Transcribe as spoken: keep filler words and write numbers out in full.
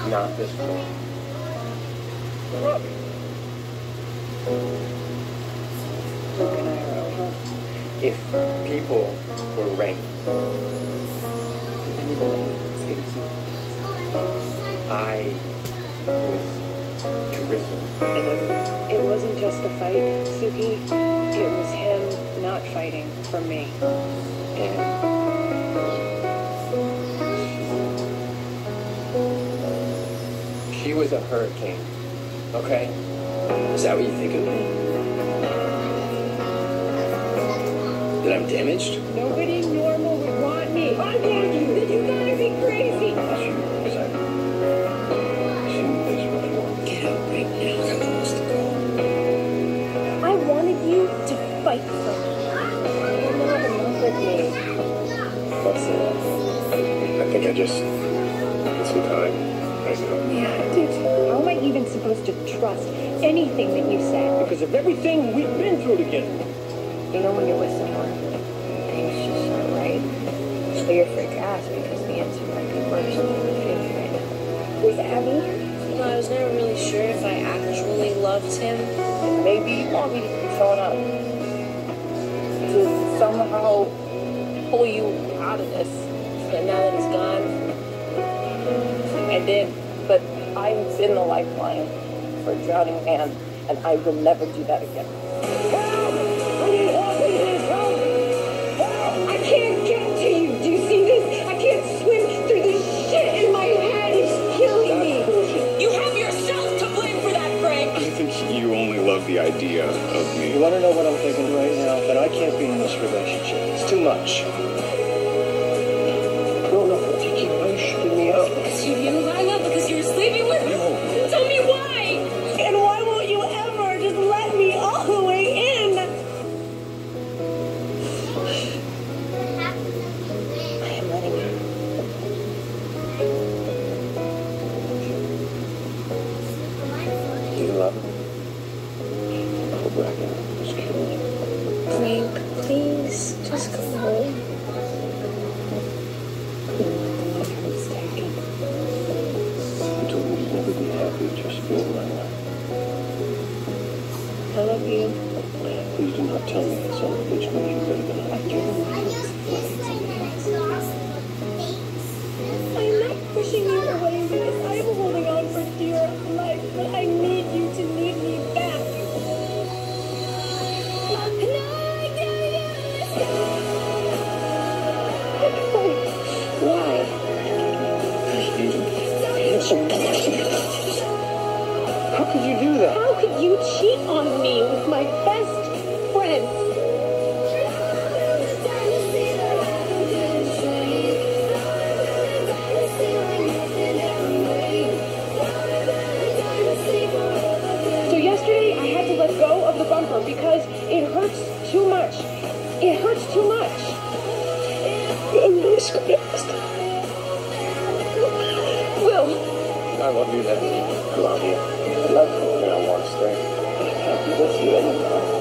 not this one. Look. Luke and I are over. If people were ranked, I was Jerusalem. It wasn't, it wasn't just a fight, Suki. It was him not fighting for me. And she was a hurricane, okay? Is that what you think of me? That I'm damaged? Nobody normal would want me. I want you. You gotta be crazy. Because I've seen this before. Get out right now. I'm supposed to go. I wanted you to fight for me. You're not enough with me. That's it. I think I just need some time. Right now. Yeah, I do too. How am I even supposed to trust anything that you say? because of everything we've been through together. You know when you're with someone, things just aren't right. But you're afraid to ask because the answer might be worse than you're feeling right now. Who's Abby? You know, I was never really sure if I actually loved him. Maybe you want me to keep showing up. To somehow pull you out of this. But now that he's gone, I did, but I've been the lifeline for a drowning man, and I will never do that again. I can't get to you. Do you see this? I can't swim through this shit in my head. It's killing me. You have yourself to blame for that, Frank. I think you only love the idea of You me. want to know what I'm thinking right now? That I can't be in this relationship. It's too much. I don't know if you keep pushing me out. because you knew who I love because you were sleeping with him. No. Tell me why. And why won't you ever just let me all the way in? I am letting you. Do you love him? Oh, Bracken, just kidding you. Frank, please, just go home. You told me you'd never be happy just being my wife. I love you. Please do not tell me that son of a bitch knows you better than I do. I'm not pushing you away because I'm holding on for dear life, but I need you to need me back. Why? How could you do that? How could you cheat on me with my best friend? So yesterday I had to let go of the bumper because it hurts too much. It hurts too much. I'm really surprised. Will, I love you, Dad. I love you. I love you, and I want to stay happy with you.